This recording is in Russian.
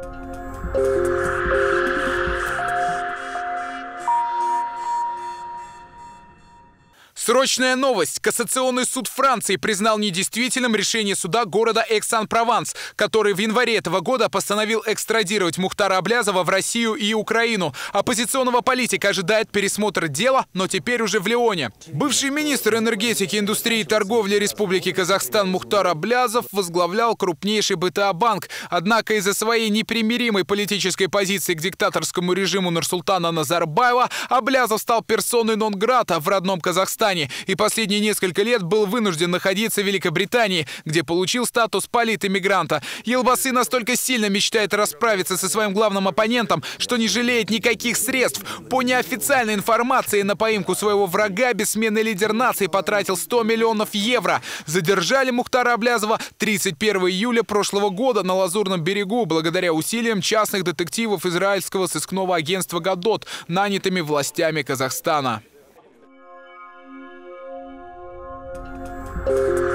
Срочная новость. Кассационный суд Франции признал недействительным решение суда города Экс-Ан-Прованс, который в январе этого года постановил экстрадировать Мухтара Аблязова в Россию и Украину. Оппозиционного политика ожидает пересмотр дела, но теперь уже в Лионе. Бывший министр энергетики, индустрии и торговли Республики Казахстан Мухтар Аблязов возглавлял крупнейший БТА-банк. Однако из-за своей непримиримой политической позиции к диктаторскому режиму Нурсултана Назарбаева Аблязов стал персоной нон-грата в родном Казахстане и последние несколько лет был вынужден находиться в Великобритании, где получил статус политэмигранта. Елбасы настолько сильно мечтает расправиться со своим главным оппонентом, что не жалеет никаких средств. По неофициальной информации, на поимку своего врага бессменный лидер нации потратил 100 миллионов евро. Задержали Мухтара Аблязова 31 июля прошлого года на Лазурном берегу благодаря усилиям частных детективов израильского сыскного агентства «Гадот», нанятыми властями Казахстана.